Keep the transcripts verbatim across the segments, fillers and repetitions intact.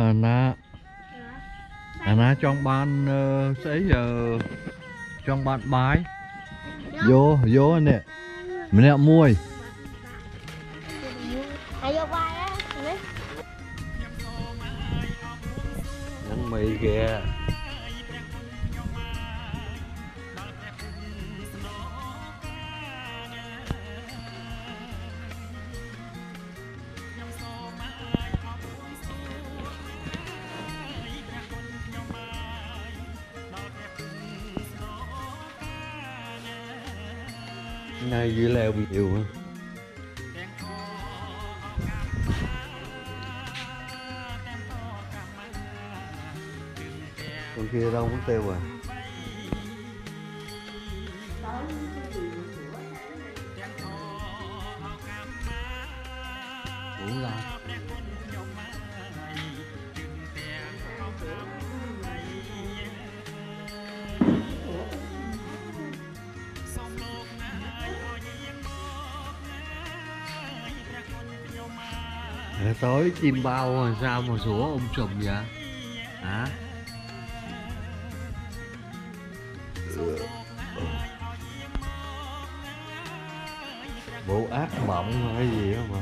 na na trong ban sẽ giờ trong ban bái vô vô nè mình nè muôi ăn mì kìa. Này dưới leo bị nhiều hơn. Con kia đâu mất tiêu à. Ngủ lại. Tối chim bao mà sao mà sủa um sùm vậy hả? Bộ ác mộng hay gì đó mà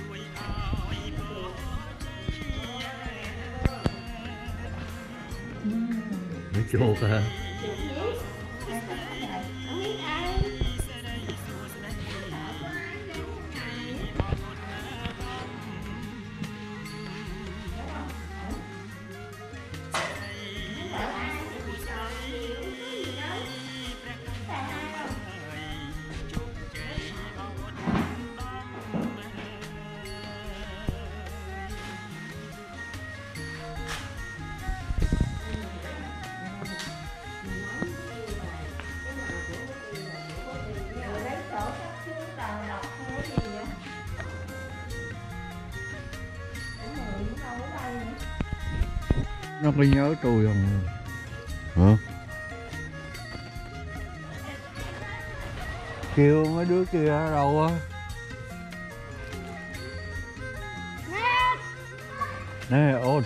nó chuột hả? Nó có nhớ tôi không? Hả? Kêu mấy đứa kia ở đâu á? Nè ôn.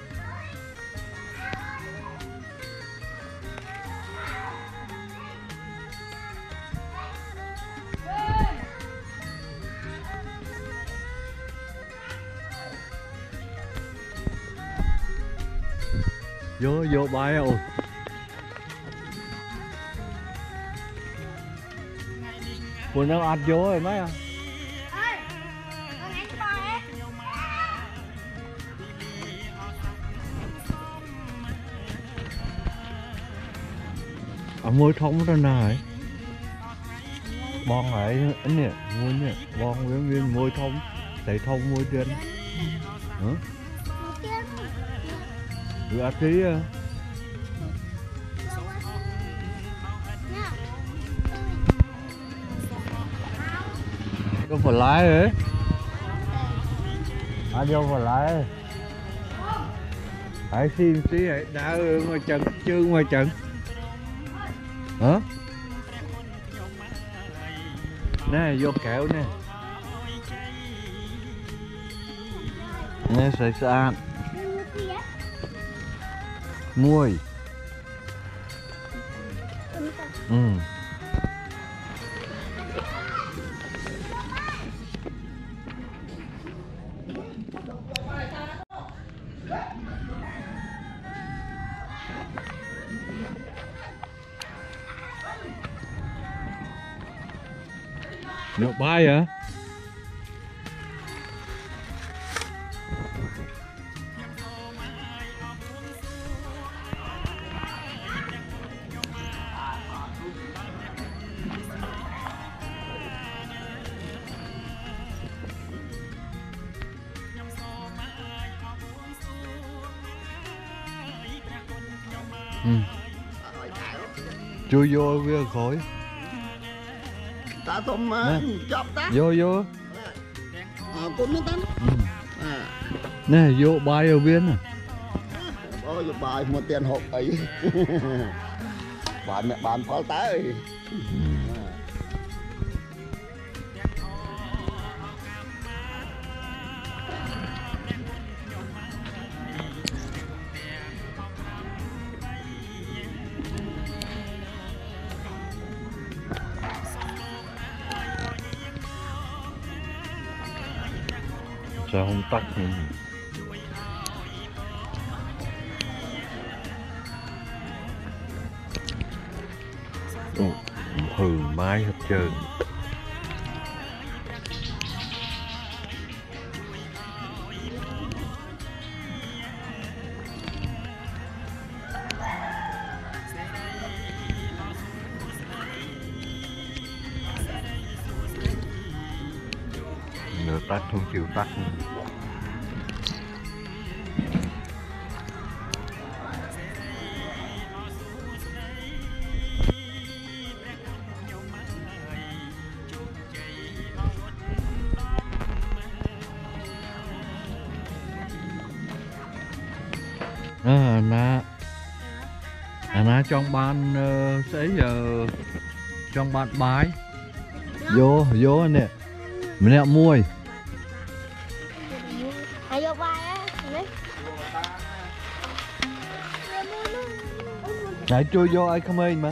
Vô vô bay ôn. Quần áo ăn vô rồi mấy à? Ở môi thông ra này bon lại anh nè môi nè bon nguyên nguyên môi thông tại thông môi trên hả? Được ăn tí à? Có phải lái đấy à vô phải lái hãy xin xí hãy đá ngoài trận chứ ngoài trận hả? Nè vô kẹo nè nè sạch sạn muôi ừ. Nhậu bay hả? Ừ. Chui vô với khỏi ta tôm chọc ta vô vô à, cũng nó tánh à. Nè vô bay ở viên à ôi bài một tiền hộp ấy bạn mẹ bạn có tới Sao không tắt nữa? Ồ, hừ mái hết trơn. Nửa tắt không chịu tắt. À, na à, na trong ban uh, sẽ giờ trong ban bái vô vô nè mình nè muôi ai vô bài á chạy chui vô ai không ơi mà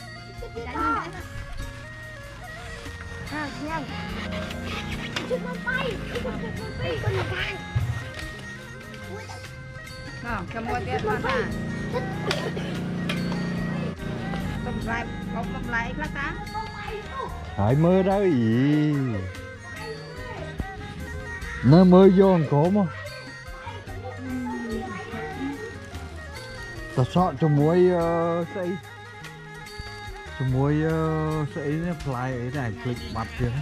Không, cầm mua tiền mà ta. Cầm lại, có cầm lại khác ta. hãy mơ đó gì nó mơ vô ăn khổ mà ta sợ cho muối uh, xây cho muối uh, xây nó fly ấy này click bật chưa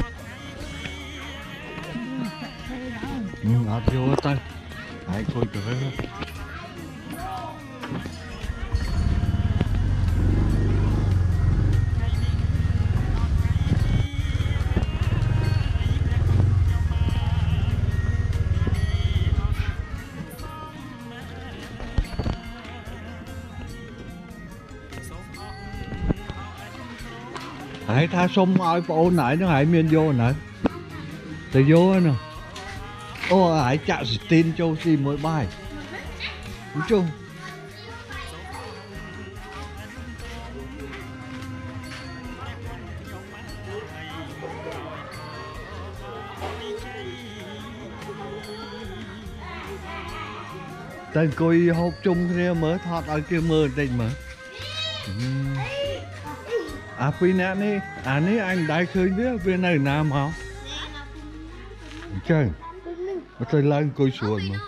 ừ, áp vô tay hãy coi cho hết hãy tha sông ai bộ nãy nó hãy miên vô nè từ vô nè ô hãy chạm tin châu gì mỗi bài đúng chung tên coi hộp chung kia mới thoát ở kia mơ tình mà à phi nè ní à ní anh đại khơi biết bên này nam hả chơi mà tôi lên coi xuồng mà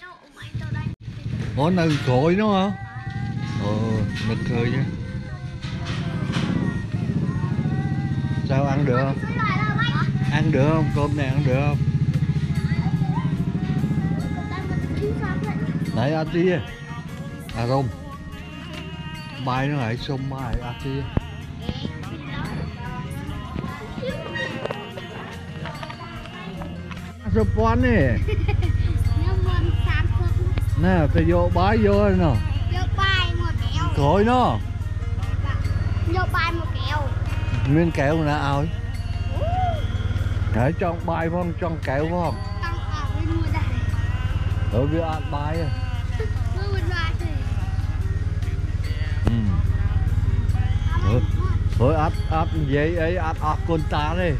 có nơi cội nó hả ờ mình khơi nhá sao ăn được không ăn được không cơm này ăn được không đấy ăn đi à không bài nó lại xông bài ăn đi sập quán nè nè phải vô bái vô nè vô bài một kẹo cội nó vô bài một kẹo nguyên kẹo nè ơi để cho bài không cho kẹo không tăng ở bên mua đây ở phía ăn bài à mua bên bài thì ừ thôi ắt ắt vậy ấy ắt ắt con ta đi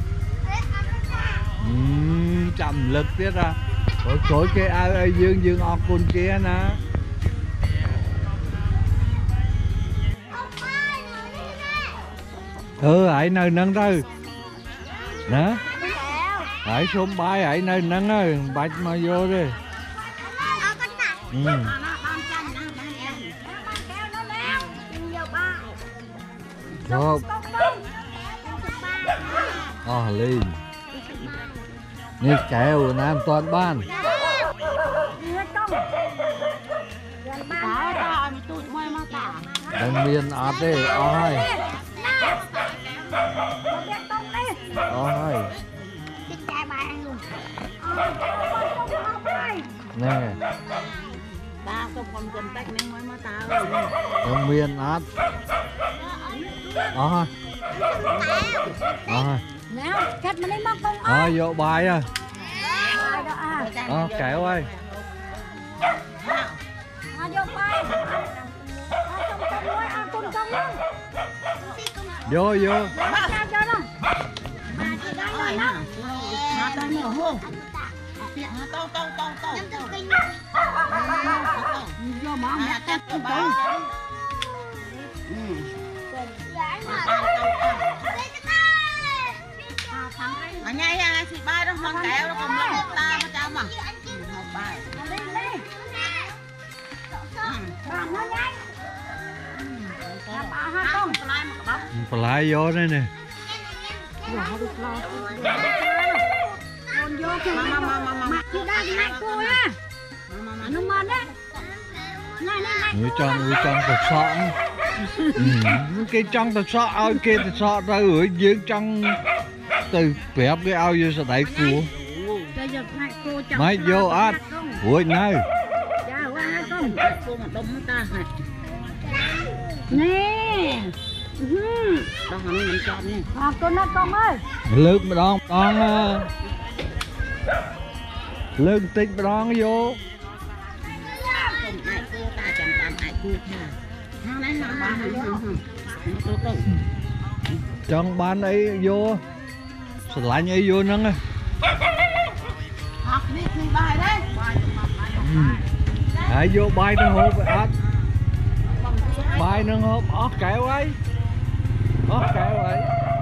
uhm, chậm lực tiết ra rồi cối cái ai ai dương dương ọc con kia nè ừ hãy nơi nâng thôi nè hãy xuống bay hãy nơi nâng ơi bạch mà vô đi ừ. Không à lênนี่แก้วน้ำตอนบ้านดังเมียนอาเต้อ้อยอ้อยแน่ Ta không còn cầm tách nên mới mà ta ơi. ดังเมียนอาอ้อยอ้อย nào chặt mà đi móc con อ้อยvô bài à ơi đó à ờ kẹo ơi à vô bài à con con nuôi à con con luôn vô vô bắt ra cho nó Ơi nè. Nó tới nhiều hơn. Tao tao tao tao. Vô mà À, mẹ tao tao. Ừ. Mà nhai ra thì bay đó con kẹo nó còn lắm ta mà chào mà. Một bài. bà nó nhanh bà hai con Lại một bắp. Phải lại vô đây nè. con vô kìa Mà mà mà mà mà. chị đang mẹ cô á nó mơn đấy này này này Người trong người trong thật sợ. Ừ, cái trong thật sợ ao kia thật sợ ra ở dưới trong từ bẹp cái ao vô sẽ đẩy cua. bây giờ mẹ cô chẳng Mày vô ăn. Ui này. chào hai con Cô mà đông ta này. nè Đó hẳn mình cho nè. à, con nó con ơi Lương mà đón con lương tích mà đón vô. Cùng ai cô ta chẳng tạm ai cô ha. Hao này hao ba hao hao hao. Tôi tôi. Trong ban ấy vô. Sẽ lạnh ấy vô nâng á. Học đi thì bài đấy. Bài cho học bài. Hãy vô bay nó hộp ớt. Bay nó hộp ớt kẹo ấy. Ớt kẹo ấy.